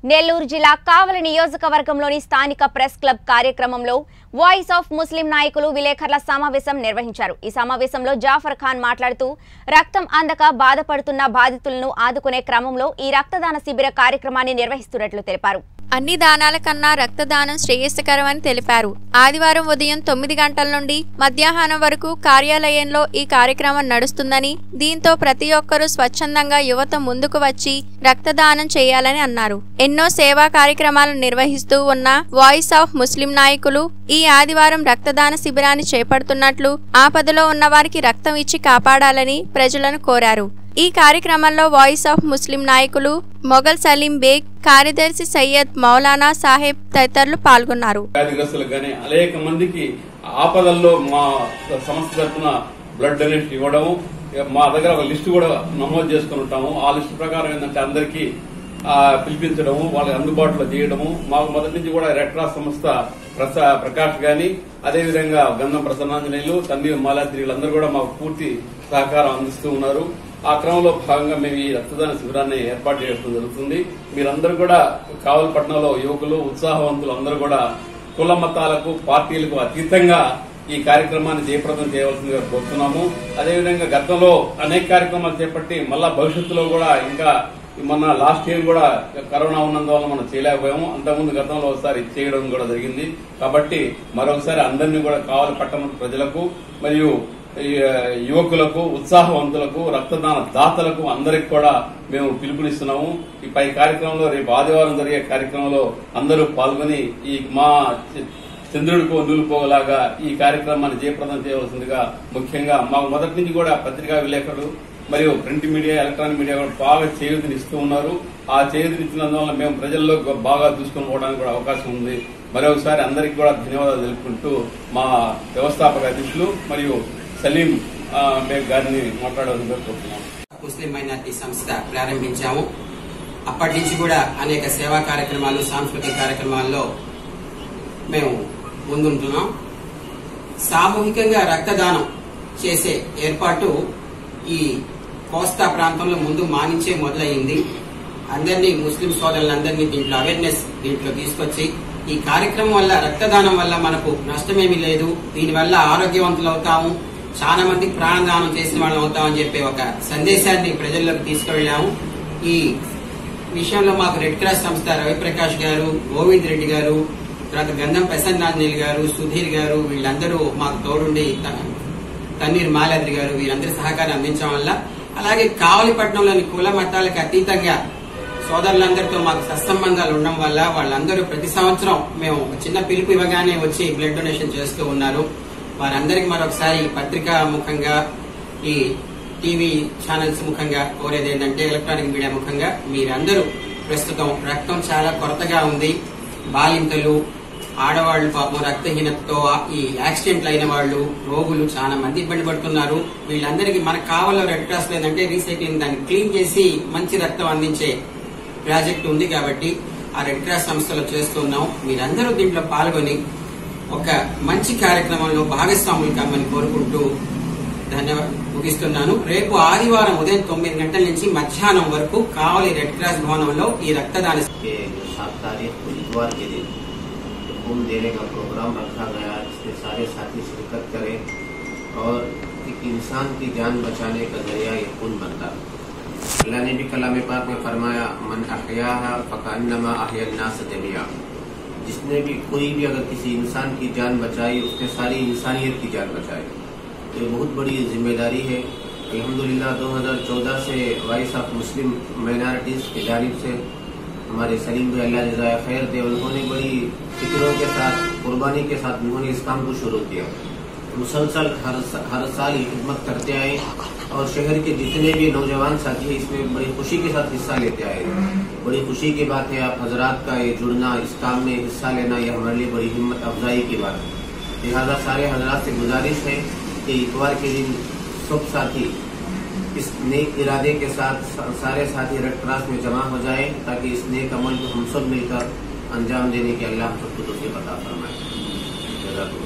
నెల్లూరు జిల్లా కావలి నియోజకవర్గంలోని స్థానిక ప్రెస్ క్లబ్ కార్యక్రమంలో వాయిస్ ఆఫ్ ముస్లిం నాయకులు విలేకరుల సమావేశం నిర్వహించారు। ఈ సమావేశంలో జాఫర్ ఖాన్ మాట్లాడుతూ రక్తం అందక బాధపడుతున్న బాధితులను ఆదుకునే క్రమంలో ఈ రక్తదాన శిబిర కార్యక్రమాన్ని నిర్వహిస్తున్నట్లు తెలిపారు। అన్ని దానాల కన్నా రక్తదానం శ్రేయస్కరమని తెలిపారు। ఆదివారం ఉదయం 9 గంటల నుండి మధ్యాహ్నం వరకు కార్యాలయంలో ఈ కార్యక్రమం నడుస్తుందని, దీంతో ప్రతి ఒక్కరూ స్వచ్ఛందంగా యువత ముందుకు వచ్చి రక్తదానం చేయాలని అన్నారు। ఎన్నో సేవా కార్యక్రమాలను నిర్వహిస్తూ ఉన్న వాయిస్ ఆఫ్ ముస్లిం నాయకులు ఈ ఆదివారం రక్తదాన శిబిరాన్ని చేపడుతున్నట్లు, ఆపదలో ఉన్న వారికి రక్తం ఇచ్చి కాపాడాలని ప్రజలను కోరారు। ఈ కార్యక్రమంలో వాయిస్ ఆఫ్ ముస్లిం నాయకులు మొగల్ సలీం బేగ్, కార్యదర్శి సయ్యద్ మౌలానా సాహెబ్ తదితరులు పాల్గొన్నారు। అనేక మందికి ఆపదల్లో మా సంస్థ తరఫున బ్లడ్ డొనేషన్ ఇవ్వడం, మా దగ్గర ఒక లిస్టు కూడా నమోదు చేసుకుని ఉంటాము। ఆ లిస్టు ప్రకారం ఏంటంటే అందరికీ పిలిపించడము, వాళ్ళకి అందుబాటులో చేయడము। మాకు మొదటి నుంచి కూడా రెడ్ క్రాస్ సంస్థ ప్రకాష్ గాని, అదేవిధంగా గంధం ప్రసన్నాంజనేయులు, తన్నీరు మాలాద్రి వీళ్ళందరూ కూడా మాకు పూర్తి సహకారం అందిస్తూ ఉన్నారు। ఆ క్రమంలో భాగంగా మేము ఈ రక్తదాన శిబిరాన్ని ఏర్పాటు చేయడం జరుగుతుంది। మీరందరూ కూడా కావలిపట్నంలో యువకులు, ఉత్సాహవంతులు అందరూ కూడా కుల మతాలకు, పార్టీలకు అతీతంగా ఈ కార్యక్రమాన్ని జయప్రదం చేయవలసిందిగా కోరుతున్నాము। అదేవిధంగా గతంలో అనేక కార్యక్రమాలు చేపట్టి మళ్ళా భవిష్యత్తులో కూడా ఇంకా మొన్న లాస్ట్ ఇయర్ కూడా కరోనా ఉన్నందువల్ల మనం చేయలేకపోయాము। అంతకుముందు గతంలో ఒకసారి చేయడం కూడా జరిగింది। కాబట్టి మరొకసారి అందరినీ కూడా కావలిపట్నం ప్రజలకు మరియు యువకులకు, ఉత్సాహవంతులకు, రక్తదాన దాతలకు అందరికి కూడా మేము పిలుపునిస్తున్నాము। ఈ పై కార్యక్రమంలో రేపు ఆదివారం జరిగే కార్యక్రమంలో అందరూ పాల్గొని ఈ మా చంద్రుడికో నూలుకోలాగా ఈ కార్యక్రమాన్ని జయప్రదం చేయవలసిందిగా ముఖ్యంగా మాకు మొదటి నుంచి కూడా పత్రికా విలేకరులు మరియు ప్రింట్ మీడియా, ఎలక్ట్రానిక్ మీడియా కూడా బాగా చేయూతనిస్తూ ఉన్నారు। ఆ చేయూతనిచ్చినందువల్ల మేము ప్రజల్లో బాగా చూసుకుని పోవడానికి కూడా అవకాశం ఉంది। మరొకసారి అందరికీ కూడా ధన్యవాదాలు తెలుపుకుంటూ మా వ్యవస్థాపక అధ్యక్షులు మరియు సలీం బేగ్ గారిని మాట్లాడాలని కోరుతున్నాం। ముస్లిం మైనార్టీ సంస్థ ప్రారంభించాము। అప్పటి నుంచి కూడా అనేక సేవా కార్యక్రమాలు, సాంస్కృతిక కార్యక్రమాల్లో మేము ముందుంటున్నాం। సామూహికంగా రక్తదానం చేసే ఏర్పాటు ఈ కోస్తా ప్రాంతంలో ముందు మానించే మొదలైంది। అందరినీ, ముస్లిం సోదరులందరినీ దీంట్లో అవేర్నెస్ తీసుకొచ్చి ఈ కార్యక్రమం వల్ల, రక్తదానం వల్ల మనకు నష్టమేమీ లేదు, దీనివల్ల ఆరోగ్యవంతులు అవుతాము, చాలా మందికి ప్రాణదానం చేసిన వాళ్ళం అవుతామని చెప్పే ఒక సందేశాన్ని ప్రజల్లోకి తీసుకువెళ్లాము। ఈ విషయంలో మాకు రెడ్ క్రాస్ సంస్థ రవిప్రకాష్ గారు, గోవింద్ రెడ్డి గారు, తర్వాత గంధం ప్రసన్నాంజనేయులు గారు, సుధీర్ గారు వీళ్ళందరూ మాకు తోడుండి, తన్నీర్ మాలాద్రి గారు వీరందరి సహకారం అందించడం వల్ల, అలాగే కావలిపట్నంలోని కుల మతాలకు అతీతంగా సోదరులందరితో మాకు సత్సంబంధాలు ఉండడం వల్ల వాళ్ళందరూ ప్రతి సంవత్సరం మేము చిన్న పిలుపు ఇవ్వగానే వచ్చి బ్లడ్ డొనేషన్ చేస్తూ ఉన్నారు। వారందరికీ మరొకసారి పత్రికా ముఖంగా, ఈ టీవీ ఛానల్స్ ముఖంగా కోరేది ఏంటంటే, ఎలక్ట్రానిక్ మీడియా ముఖంగా మీరందరూ ప్రస్తుతం రక్తం చాలా కొరతగా ఉంది, బాలింతలు, ఆడవాళ్లు పాపం రక్తహీనతతో, ఈ యాక్సిడెంట్లు అయిన వాళ్ళు, రోగులు చాలా మంది ఇబ్బంది పడుతున్నారు। వీళ్ళందరికీ మనకు కావాలో రెడ్ క్రాస్ లేదంటే రీసైక్లింగ్ దాన్ని క్లీన్ చేసి మంచి రక్తం అందించే ప్రాజెక్ట్ ఉంది కాబట్టి ఆ రెడ్ క్రాస్ సంస్థలో చేస్తున్నాం। మీరందరూ దీంట్లో పాల్గొని ఒక మంచి కార్యక్రమంలో భాగస్వాములు కామని కోరుకుంటూ ముగిస్తున్నాను। రేపు ఆదివారం ఉదయం 9 గంటల నుంచి మధ్యాహ్నం వరకు కావలి రెడ్ క్రాస్ భవనంలో ఈ రక్తదాన खून देने का प्रोग्राम रखा गया। इसमें सारे साथी शिरकत करें और एक इंसान की जान बचाने का जरिया ये खून बनता है। अल्लाह ने भी कलाम पाक में फरमाया, मन अहयाहा फकअन्नमा अहयन्नास जमिया। जिसने भी कोई भी अगर किसी इंसान की जान बचाई, उसने सारी इंसानियत की जान बचाई। तो ये बहुत बड़ी जिम्मेदारी है। अल्हम्दुलिल्लाह 2014 से वाइस ऑफ मुस्लिम माइनॉरिटीज की जानिब से हमारे सलीम भाई अल्लाह जज़ाए खैर दे, उन्होंने बड़ी फिक्रों के साथ, कुर्बानी के साथ उन्होंने इस काम को शुरू किया। मुसलसल हर साल ये खिदमत करते आए और शहर के जितने भी नौजवान साथी हैं इसमें बड़ी खुशी के साथ हिस्सा लेते आए। बड़ी खुशी की बात है आप हजरात का ये जुड़ना, इस काम में हिस्सा लेना, ये हमारे लिए बड़ी हिम्मत अफजाई की बात है। लिहाजा सारे हजरात से गुजारिश है कि इतवार के दिन सब साथी इस नेक इरादे के साथ सारे साथी रेड क्रॉस में जमा हो जाए, ताकि इस नेक अमल को हम सब मिलकर अंजाम देने के अल्लाह हम सबको तौफीक अता फरमाए।